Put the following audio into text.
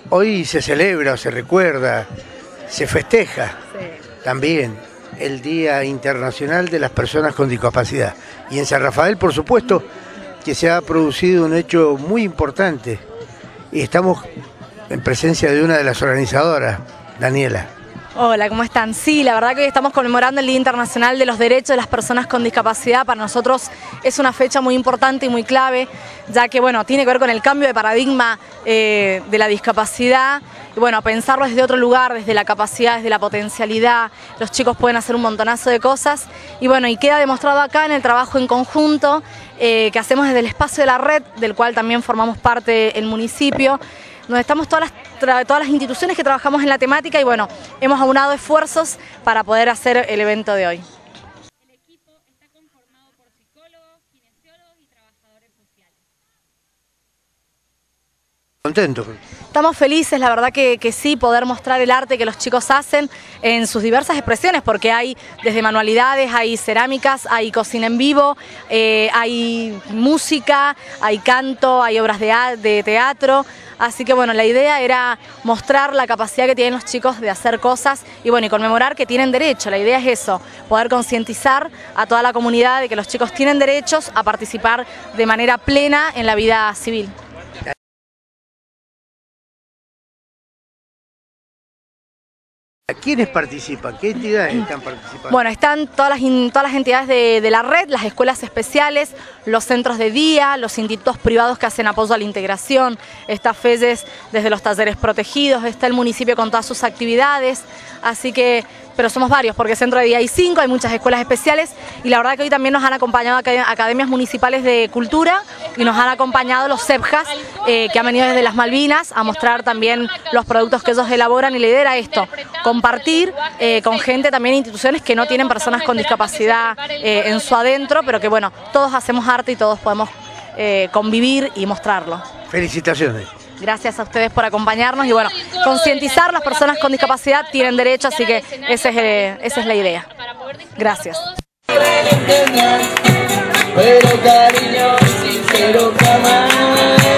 Hoy se celebra, se recuerda, se festeja también el Día Internacional de las Personas con Discapacidad. Y en San Rafael, por supuesto, que se ha producido un hecho muy importante. Y estamos en presencia de una de las organizadoras, Daniela. Hola, ¿cómo están? Sí, la verdad que hoy estamos conmemorando el Día Internacional de los Derechos de las Personas con Discapacidad. Para nosotros es una fecha muy importante y muy clave, ya que bueno, tiene que ver con el cambio de paradigma de la discapacidad. Y bueno, pensarlo desde otro lugar, desde la capacidad, desde la potencialidad. Los chicos pueden hacer un montonazo de cosas. Y bueno, y queda demostrado acá en el trabajo en conjunto que hacemos desde el espacio de la red, del cual también formamos parte el municipio, donde estamos todas las instituciones que trabajamos en la temática y bueno, hemos aunado esfuerzos para poder hacer el evento de hoy. El equipo está conformado por psicólogos, kinesiólogos y trabajadores sociales. Contento. Estamos felices, la verdad que sí, poder mostrar el arte que los chicos hacen en sus diversas expresiones, porque hay desde manualidades, hay cerámicas, hay cocina en vivo, hay música, hay canto, hay obras de teatro. Así que bueno, la idea era mostrar la capacidad que tienen los chicos de hacer cosas y bueno, y conmemorar que tienen derecho. La idea es eso, poder concientizar a toda la comunidad de que los chicos tienen derechos a participar de manera plena en la vida civil. ¿Quiénes participan? ¿Qué entidades están participando? Bueno, están todas las entidades de la red, las escuelas especiales, los centros de día, los institutos privados que hacen apoyo a la integración, está FESES desde los talleres protegidos, está el municipio con todas sus actividades, así que, pero somos varios, porque centro de día hay 5, hay muchas escuelas especiales y la verdad que hoy también nos han acompañado academias municipales de cultura y nos han acompañado los CEPJAS que han venido desde las Malvinas a mostrar también los productos que ellos elaboran y la idea era esto, compartir con gente también, instituciones que no tienen personas con discapacidad en su adentro, pero que bueno, todos hacemos arte y todos podemos convivir y mostrarlo. Felicitaciones. Gracias a ustedes por acompañarnos y bueno, concientizar, las personas con discapacidad tienen derecho, así que esa es la idea. Gracias. Pero cariño sincero jamás.